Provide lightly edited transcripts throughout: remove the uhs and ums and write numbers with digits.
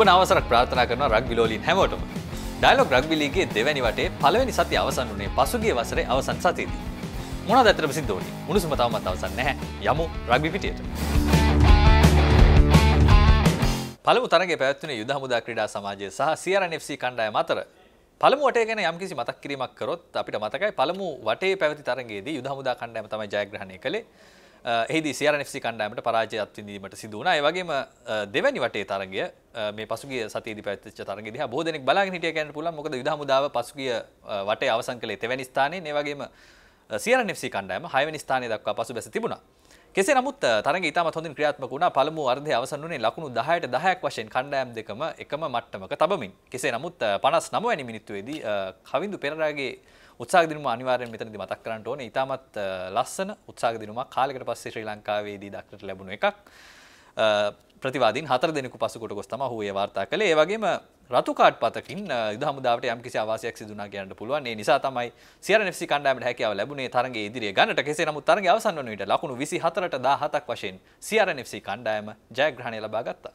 නවසරක් ප්‍රාර්ථනා කරනවා රග්බි ලෝලීන් හැමෝටම. ඩයලොග් රග්බි ලීගයේ දෙවැනි වටේ පළවෙනි සතිය අවසන් වුණේ පසුගිය වසරේ අවසන් සතියේදී. මොනවද ඇත්තටම සිද්ධ වුණේ? උණුසුම තවමත් අවසන් නැහැ. යමු රග්බි පිටියට. පළමු තරගයේ පැවැත්වුණේ යුද හමුදා ක්‍රීඩා සමාජය සහ CRN FC කණ්ඩායම අතර. පළමු වටේ ගැන යම්කිසි මතක් කිරීමක් කරොත් අපිට මතකයි පළමු වටේ පැවති තරගයේදී යුද හමුදා කණ්ඩායම තමයි ජයග්‍රහණය කළේ. එහිදී CRN FC කණ්ඩායමට පරාජයත් විඳීමට සිදු වුණා. ඒ වගේම දෙවැනි වටේ තරගය මේ පසුගිය සතියේදී පැවැත්විච්ච තරගයේදී දිහා බොහෝ දෙනෙක් බලාගෙන හිටියා කියන්න පුළුවන්. මොකද යුද හමුදාව පසුගිය වටේ අවසන් කළේ තෙවැනි ස්ථානයෙන්. ඒ වගේම CRN FC කණ්ඩායම 6 වෙනි ස්ථානයේ දක්වා පසුබැස තිබුණා. කෙසේ නමුත් තරගය ඉතාමත් හොඳින් ක්‍රියාත්මක වුණා. පළමු අර්ධය අවසන් වුණේ ලකුණු 10ට 10ක් වශයෙන් කණ්ඩායම් දෙකම එකම මට්ටමක තබමින්. කෙසේ නමුත් 59 වෙනි මිනිත්තුවේදී කවින්දු පෙරේරාගේ උත්සාහ දිනුම අනිවාර්යෙන් මෙතනදී මතක් කරන්න ඕනේ. ඉතාමත් ලස්සන උත්සාහ දිනුමක් කාලයකට පස්සේ ශ්‍රී ලංකාවේදී දක්නට ලැබුණු එකක්. ප්‍රතිවාදීන් 4 දෙනෙකු පසුකොට ගොස් තමයි ඔහු ඒ වාර්තා කළේ. ඒ වගේම රතු කාඩ් පතකින් යුද හමුදාවට යම්කිසි අවාසියක් සිදු වුණා කියන්න පුළුවන්. ඒ නිසා තමයි CRN FC කණ්ඩායමට හැකියාව ලැබුණේ තරගයේ ඉදිරියේ ගන්නට. කෙසේ නමුත් තරගය අවසන් වන විට ලකුණු 24ට 17ක් වශයෙන් CRN FC කණ්ඩායම ජයග්‍රහණය ලබා ගත්තා.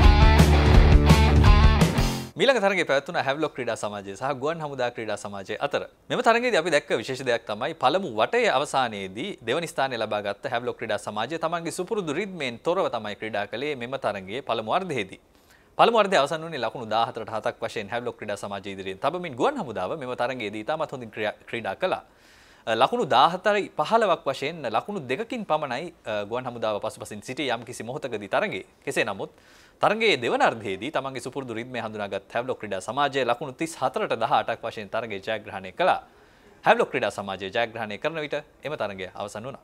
මීළඟ තරගයේ පැවැත්වුණ හැව්ලොක් ක්‍රීඩා සමාජය සහ ගුවන් හමුදා ක්‍රීඩා සමාජය අතර. මෙම තරගයේදී අපි දැක්ක විශේෂ දෙයක් තමයි පළමු වටයේ අවසානයේදී දෙවනි ස්ථානය ලබා ගත්ත හැව්ලොක් ක්‍රීඩා සමාජය තමන්ගේ සුපුරුදු රිද්මෙන් තොරව තමයි ක්‍රීඩා කළේ මෙම තරගයේ පළමු අර්ධයේදී. පළමු අර්ධය අවසන් වුණේ ලකුණු 14ට 7ක් වශයෙන් හැව්ලොක් ක්‍රීඩා සමාජය ඉදිරියෙන් තබමින් ගුවන් හමුදාව මෙම තරගයේදී ඉතාමත් හොඳින් ක්‍රීඩා කළා. ලකුණු 14යි 15ක් වශයෙන් ලකුණු දෙකකින් පමණයි ගුවන් හමුදාව පසුපසින් සිටි යම්කිසි මොහොතකදී තරගයේ. කෙසේ නමුත් තරගයේ දෙවන අර්ධයේදී තමන්ගේ සුපුරුදු රිද්මේ හඳුනාගත් හැව්ලොක් ක්‍රීඩා සමාජය ලකුණු 34ට 18ක් වශයෙන් තරගයේ ජයග්‍රහණය කළා. හැව්ලොක් ක්‍රීඩා සමාජය ජයග්‍රහණය කරන විට එම තරගය අවසන් වුණා.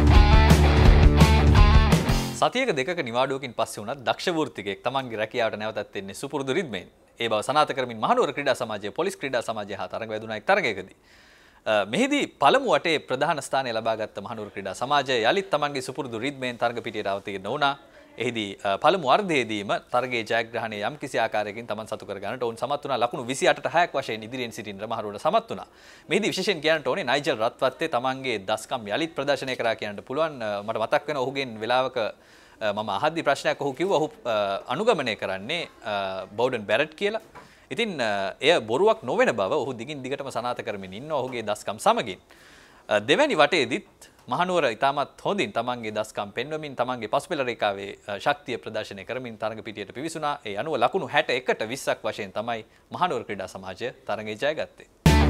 සතියක දෙකක නිවාඩුවකින් පස්සේ වුණත් දක්ෂ වෘත්තිකයෙක් තමන්ගේ රැකියාවට නැවතත් එන්නේ සුපුරුදු රිද්මෙන්. ඒ බව සනාථ කරමින් මහනුවර ක්‍රීඩා සමාජය පොලිස් ක්‍රීඩා සමාජය හා තරග වැදුණා එක් තරගයකදී. මෙහිදී පළමු වටේ ප්‍රධාන ස්ථානය ලබාගත් මහනුවර ක්‍රීඩා සමාජය යලිත් තමන්ගේ සුපුරුදු රිද්මෙන් තරග පිටියට අවතීර්ණ වුණා. එහිදී පළමු අර්ධයේදීම තරගයේ ජයග්‍රහණය යම් කිසි ආකාරයකින් තමන් සතු කර ගන්නට ඔවුන් සමත් වුණා. ලකුණු 28ට 6ක් වශයෙන් ඉදිරියෙන් සිටින මහනුවර සමත් වුණා. මෙහිදී විශේෂයෙන් කියන්නට ඕනේ නයිජල් රත්වත්තේ තමන්ගේ දස්කම් යලිත් ප්‍රදර්ශනය කරා කියන්නට පුළුවන්. මට මතක් වෙන ඔහුගෙන් වෙලාවක මම අහද්දි ප්‍රශ්නයක් ඔහු කිව්වා ඔහු අනුගමනය කරන්නේ බවුඩන් බැරට් කියලා. ඉතින් එය බොරුවක් නොවන බව ඔහු දිගින් දිගටම සනාථ කරමින් ඉන්නවා ඔහුගේ දස්කම් සමගින්. දෙවැනි වටේදීත් මහනුවර ඉතාමත් හොඳින් තමන්ගේ දස්කම් පෙන්වමින් තමන්ගේ පසුපෙළ රේඛාවේ ශක්තිය ප්‍රදර්ශනය කරමින් තරග පිටියට පිවිසුණා. ඒ අනුව ලකුණු 61ට 20ක් වශයෙන් තමයි මහනුවර ක්‍රීඩා සමාජය තරගයේ ජයගත්තේ.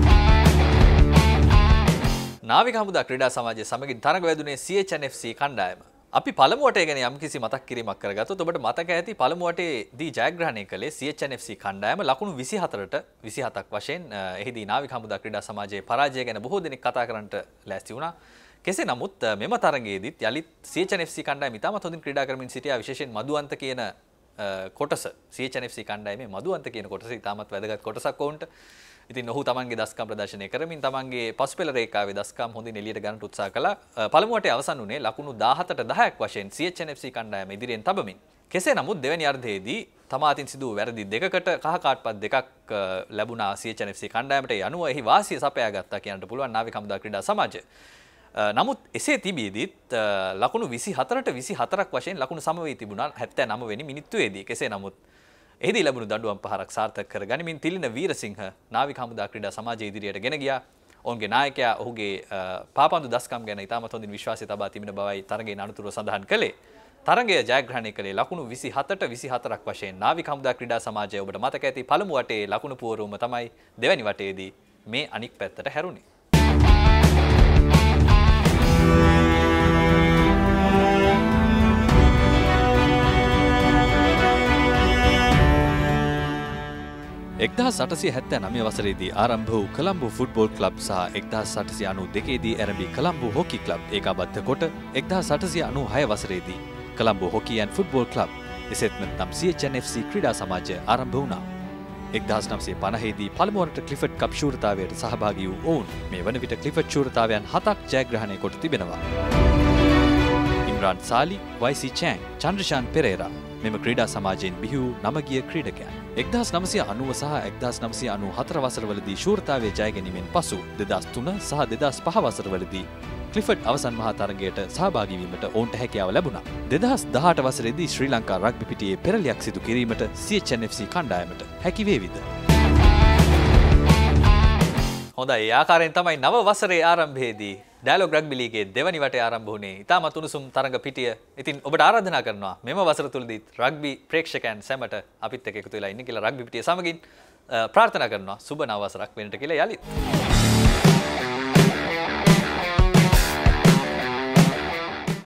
නාවික හමුදා ක්‍රීඩා සමාජය සමගින් තරග වැදුනේ CHN FC කණ්ඩායම. අපි පළමු වටේ ගැන යම්කිසි මතක් කිරීමක් කරගත්තොත් ඔබට මතක ඇති පළමු වටේදී ජයග්‍රහණය කළේ CHN FC කණ්ඩායම ලකුණු 24ට 27ක් වශයෙන්. එහිදී නාවික හමුදා ක්‍රීඩා සමාජයේ පරාජය ගැන බොහෝ දෙනෙක් කතා කරන්නට ලෑස්ති වුණා. කෙසේ නමුත් මෙම තරගයේදීත් යලිත් CHN FC කණ්ඩායම ඉතාමත් හොඳින් ක්‍රීඩා කරමින් සිටියා. විශේෂයෙන් මදුවන්ත කියන කොටස CHN FC කණ්ඩායමේ මදුවන්ත කියන කොටස ඉතාමත් වැදගත් කොටසක් වුන්ට. ඉතින් ඔහු තමන්ගේ දස්කම් ප්‍රදර්ශනය කරමින් තමන්ගේ පසුපෙළ රේඛාවේ දස්කම් හොඳින් එළියට ගන්නට උත්සාහ කළා. පළමු වටේ අවසන් වුණේ ලකුණු 17ට 10ක් වශයෙන් CHN FC කණ්ඩායම ඉදිරියෙන් තබමින්. කෙසේ නමුත් දෙවැනි අර්ධයේදී තමා අතින් සිදු වූ වැරදි දෙකකට කහ කාඩ්පත් දෙකක් ලැබුණා CHN FC කණ්ඩායමට. ඒ අනුව එහි වාසිය සපයා ගත්තා කියන්නට පුළුවන් නාවික හමුදා ක්‍රීඩා සමාජය. නමුත් එසේ තිබීදීත් ලකුණු 24ට 24ක් වශයෙන් ලකුණු සම වී තිබුණා 79 වෙනි මිනිත්තුවේදී. කෙසේ නමුත් එහිදී ලැබුණු දඬුවම් පහරක් සාර්ථක කර ගනිමින් තිලින වීරසිංහ නාවික හමුදා ක්‍රීඩා සමාජය ඉදිරියට ගෙන ගියා. ඔවුන්ගේ නායකයා ඔහුගේ පාපන්දු දස්කම් ගැන ඉතාමත් හොඳින් විශ්වාසය තබා තිබෙන බවයි තරගයේ අනතුරුව සඳහන් කළේ. තරගය ජයග්‍රහණය කළේ ලකුණු 27ට 24ක් වශයෙන් නාවික හමුදා ක්‍රීඩා සමාජය. ඔබට මතක ඇති පළමු වටේ ලකුණු පුවරුම තමයි දෙවැනි වටේදී මේ අනික් පැත්තට හැරුණේ. එක්දහස් 879 වසරේදී ආරම්භ වූ කොළඹ ෆුට්බෝල් ක්ලබ් සහ 1892 දී ආරම්භී කොළඹ හොකි ක්ලබ් ඒකාබද්ධ කොට 1896 වසරේදී Colombo hockey and football club එසේත් නැත්නම් CHN FC ක්‍රීඩා සමාජය ආරම්භ වුණා. 1950 දී පළමුවරට ක්ලිෆර්ඩ් කප් ශූරතාවයට සහභාගී වූ ඔවුන් මේ වන විට ක්ලිෆර්ඩ් ශූරතාවයන් 7ක් ජයග්‍රහණය කොට තිබෙනවා. ඉම්රාන් සාලි, YC චෑන්, චන්ද්‍රෂාන් පෙරේරා මෙම ක්‍රීඩා සමාජයෙන් බිහි වූ නමගිය ක්‍රීඩකයන්. 1990 සහ 1994 වසරවලදී ශූරතාවයේ ජය ගැනීමෙන් පසු 2003 සහ 2005 වසරවලදී ක්ලිෆර්ඩ් අවසන් මහා තරගයට සහභාගී වීමට ඔවුන්ට හැකියාව ලැබුණා. 2018 වසරේදී ශ්‍රී ලංකා රග්බි පිටියේ පෙරලියක් සිදු කිරීමට CHNFC කණ්ඩායමට හැකි වේවිද? හොඳයි, ඒ ආකාරයෙන් තමයි නව වසරේ ආරම්භයේදී ඩයලොග් රග්බි ලීගයේ දෙවනි වටේ ආරම්භ වුණේ. ඉතාමත් උණුසුම් තරඟ පිටිය. ඉතින් ඔබට ආරාධනා කරනවා මෙම වසර තුලදී රග්බි ප්‍රේක්ෂකයන් සැමට අපිත් එක්ක එකතු වෙලා ඉන්න කියලා රග්බි පිටිය සමගින් ප්‍රාර්ථනා කරනවා සුබ නව වසරක් වෙන්නට කියලා යලිත්.